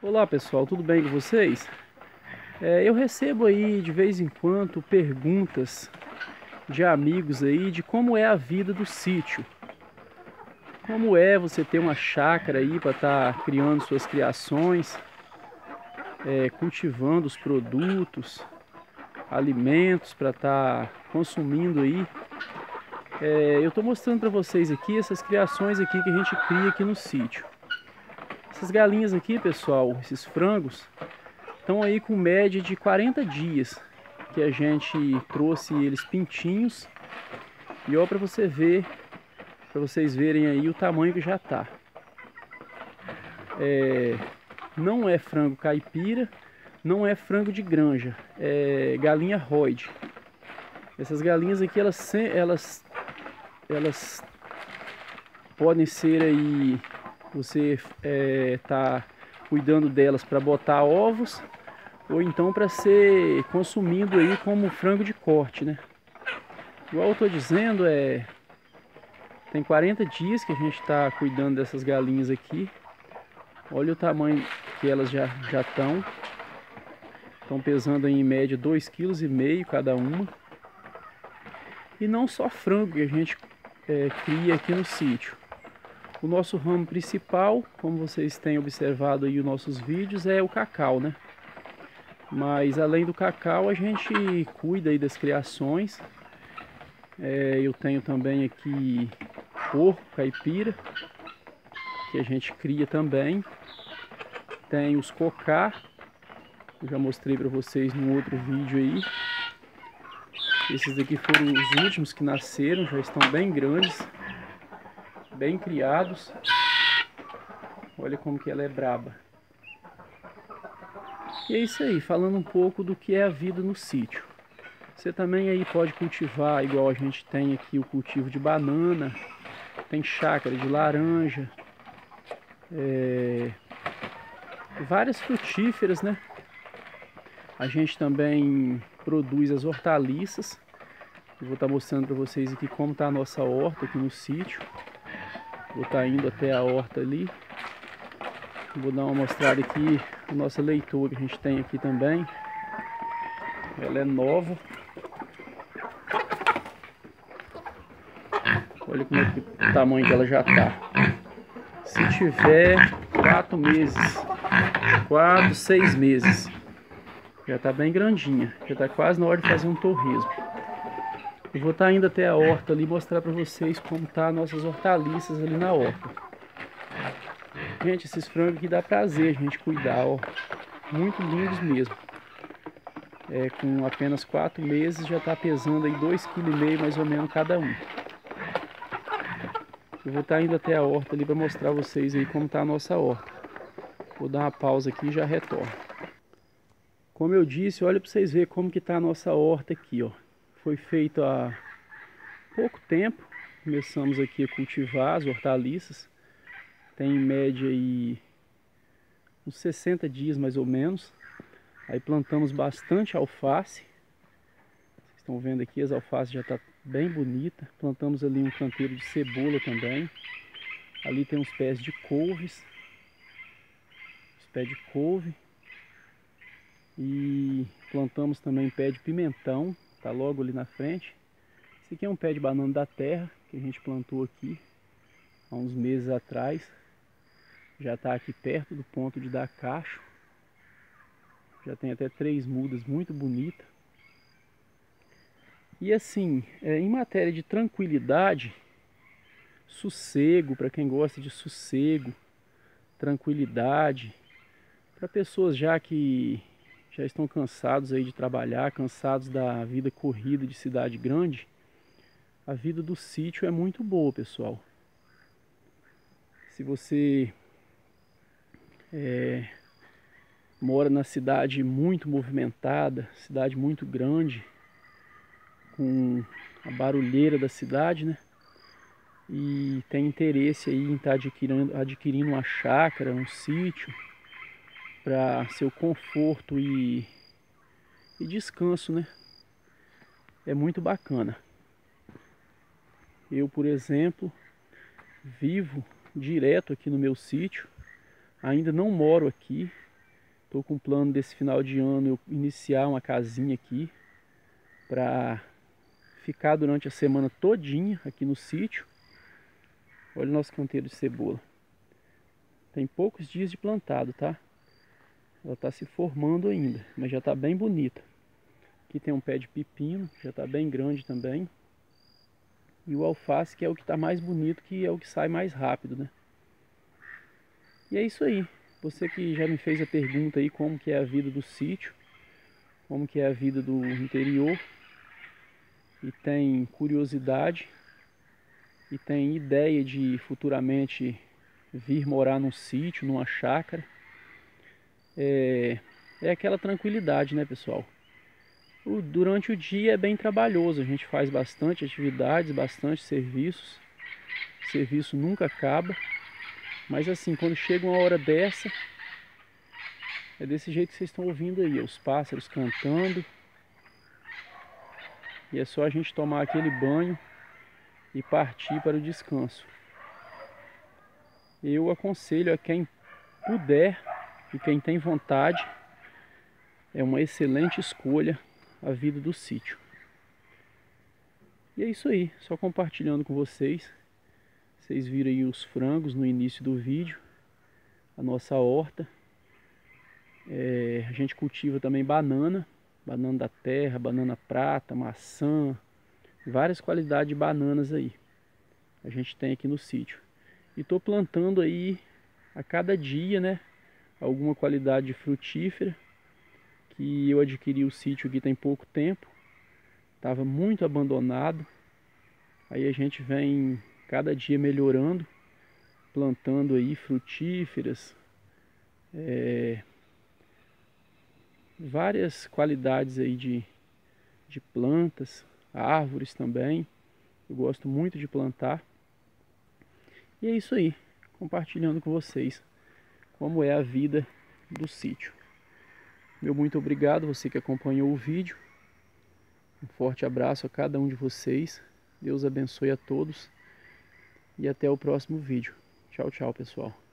Olá pessoal, tudo bem com vocês? Eu recebo aí de vez em quando perguntas de amigos aí de como é a vida do sítio. Como é você ter uma chácara aí para estar criando suas criações, cultivando os produtos, alimentos para estar consumindo aí. Eu estou mostrando para vocês aqui essas criações aqui que a gente cria aqui no sítio. Essas galinhas aqui, pessoal, esses frangos, estão aí com média de 40 dias que a gente trouxe eles pintinhos. E ó, para vocês verem aí o tamanho que já tá. Não é frango caipira, não é frango de granja, é galinha Royd. Essas galinhas aqui, elas podem ser aí, você tá cuidando delas para botar ovos, ou então para ser consumindo aí como frango de corte, né? Igual eu tô dizendo, tem 40 dias que a gente está cuidando dessas galinhas aqui. Olha o tamanho que elas já estão. Estão pesando aí, em média 2,5 kg cada uma. E não só frango que a gente cria aqui no sítio. O nosso ramo principal, como vocês têm observado aí os nossos vídeos, é o cacau, né? Mas além do cacau, a gente cuida aí das criações. Eu tenho também aqui porco caipira, que a gente cria também. Tem os cocá, eu já mostrei para vocês no outro vídeo aí. Esses daqui foram os últimos que nasceram, já estão bem grandes, bem criados. Olha como que ela é braba. E é isso aí, falando um pouco do que é a vida no sítio. Você também aí pode cultivar, igual a gente tem aqui o cultivo de banana, tem chácara de laranja, várias frutíferas, né? A gente também produz as hortaliças. Eu vou estar mostrando para vocês aqui como está a nossa horta aqui no sítio. Vou estar indo até a horta ali. Vou dar uma mostrada aqui a nossa leitoa que a gente tem aqui também. Ela é nova. Olha como é que o tamanho que ela já está. Se tiver 4 meses, 4, 6 meses, já está bem grandinha. Já está quase na hora de fazer um torresmo. Eu vou estar indo até a horta ali mostrar para vocês como tá as nossas hortaliças ali na horta. Gente, esses frangos aqui dá prazer a gente cuidar, ó. Muito lindos mesmo. Com apenas 4 meses já está pesando aí 2,5 kg mais ou menos cada um. Eu vou estar indo até a horta ali para mostrar a vocês aí como tá a nossa horta. Vou dar uma pausa aqui e já retorno. Como eu disse, olha para vocês verem como que tá a nossa horta aqui, ó. Foi feito há pouco tempo. Começamos aqui a cultivar as hortaliças. Tem em média aí uns 60 dias mais ou menos. Aí plantamos bastante alface. Vocês estão vendo aqui, as alfaces já tá bem bonita. Plantamos ali um canteiro de cebola também. Ali tem uns pés de couves. Os pés de couve. E plantamos também pé de pimentão. Tá logo ali na frente. Esse aqui é um pé de banana da terra que a gente plantou aqui há uns meses atrás. Já está aqui perto do ponto de dar cacho. Já tem até 3 mudas muito bonitas. E assim, em matéria de tranquilidade, sossego, para quem gosta de sossego, tranquilidade, para pessoas já que já estão cansados aí de trabalhar, cansados da vida corrida de cidade grande, a vida do sítio é muito boa, pessoal. Se você mora na cidade muito movimentada, cidade muito grande, com a barulheira da cidade, né? E tem interesse aí em estar adquirindo uma chácara, um sítio, para seu conforto e descanso, né? É muito bacana. Eu, por exemplo, vivo direto aqui no meu sítio. Ainda não moro aqui, Estou com o plano desse final de ano eu iniciar uma casinha aqui para ficar durante a semana todinha aqui no sítio. Olha o nosso canteiro de cebola. Tem poucos dias de plantado, tá? Ela está se formando ainda, mas já está bem bonita. Aqui tem um pé de pepino, já está bem grande também. E o alface, que é o que está mais bonito, que é o que sai mais rápido, né? E é isso aí. Você que já me fez a pergunta aí como que é a vida do sítio, como que é a vida do interior, e tem curiosidade, e tem ideia de futuramente vir morar num sítio, numa chácara, é aquela tranquilidade, né, pessoal? Durante o dia é bem trabalhoso, a gente faz bastante atividades, bastante serviços, o serviço nunca acaba, mas assim, quando chega uma hora dessa, é desse jeito que vocês estão ouvindo aí, os pássaros cantando, e é só a gente tomar aquele banho e partir para o descanso. Eu aconselho a quem puder e quem tem vontade, é uma excelente escolha a vida do sítio. E é isso aí, só compartilhando com vocês. Vocês viram aí os frangos no início do vídeo, a nossa horta. A gente cultiva também banana da terra, banana prata, maçã, várias qualidades de bananas aí. A gente tem aqui no sítio. E estou plantando aí a cada dia, né, alguma qualidade de frutífera, que eu adquiri o sítio aqui tem pouco tempo. Estava muito abandonado. Aí a gente vem cada dia melhorando, plantando aí frutíferas, várias qualidades aí de plantas, árvores também. Eu gosto muito de plantar. E é isso aí, compartilhando com vocês como é a vida do sítio. Meu muito obrigado, você que acompanhou o vídeo. Um forte abraço a cada um de vocês. Deus abençoe a todos. E até o próximo vídeo. Tchau, tchau, pessoal.